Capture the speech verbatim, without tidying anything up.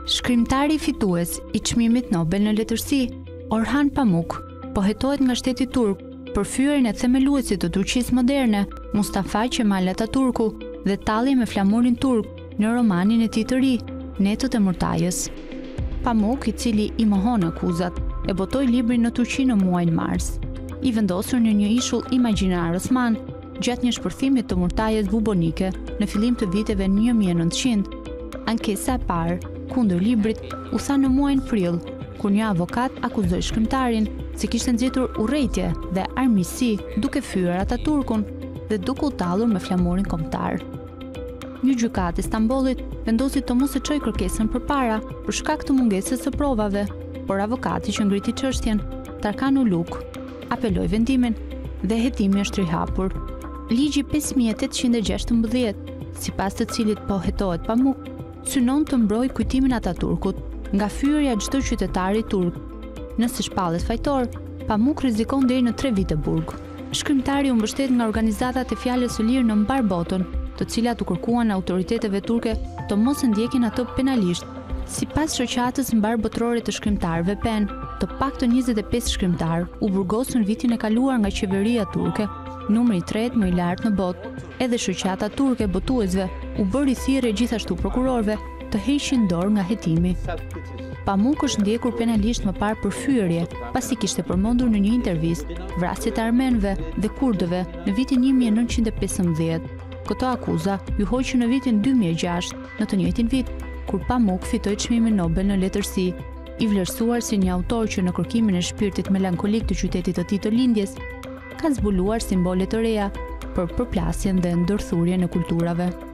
Shkrimtari fitues i çmimit Nobel në letërsi, Orhan Pamuk, po hetohet nga shteti turk për fyerjen e themeluesit të Turqisë moderne, Mustafa Kemal Atatürku, dhe tallje me flamurin turk në romanin e tij të ri, Netët e Murtajës. Pamuk, i cili i mohon akuzat, e botoi librin në Turqi në muajin mars, i vendosur në një ishull imagjinar osman, gjatë një shpërthimit të Murtajës bubonike në fillim të viteve një mijë e nëntëqind. Ankesa e parë kundër librit u tha në muajin prill, kur një avokat akuzoi shkrimtarin se kishte nxitur urrejtje dhe armiqësi duke fyer Atatürkun dhe duke u tallur me flamurin kombëtar. Një gjykatë i Stambollit vendosi të mos e çojë kërkesën përpara për shkak të mungesës së provave, por avokati që ngriti çështjen, Tarkan Uluk, apeloi vendimin dhe hetimi është rihapur. Ligji pesë mijë e tetëqind e gjashtëmbëdhjetë, sipas të cilit po hetohet Pamuk, synon të mbrojë kujtimin Atatürkut nga fyerja e çdo qytetari turk. Nëse shpallet fajtor, Pamuk rrezikon deri në tre vite burg. Shkrimtari u mbështet nga organizatat e fjalës së lirë në mbar botën, të cilat u kërkuan autoriteteve turke të mos e ndjekin atë penalisht. Sipas shoqatës mbar botërore të shkrimtarëve P E N, të paktën njëzet e pesë shkrimtarë u burgosën vitin e kaluar nga qeveria turke, numri i tretë më i lartë në botë. Edhe shoqata turke botuesve u bëri thirrje gjithashtu prokurorëve të heqin dorë nga hetimi. Pamuk është ndjekur penalisht më parë për fyerje, pasi kishte përmendur në një intervistë vrasjet e armenëve dhe kurdëve në vitin një mijë e nëntëqind e pesëmbëdhjetë. Këto akuza ju hoqën në vitin dy mijë e gjashtë, në të njëjtin vit, kur Pamuk fitoi çmimin Nobel në letërsi, i vlerësuar si një autor që në kërkimin e shpirtit melankolik të qytetit të tij të lindjes, ka zbuluar simbole të reja për përplasjen dhe ndërthurjen e kulturave.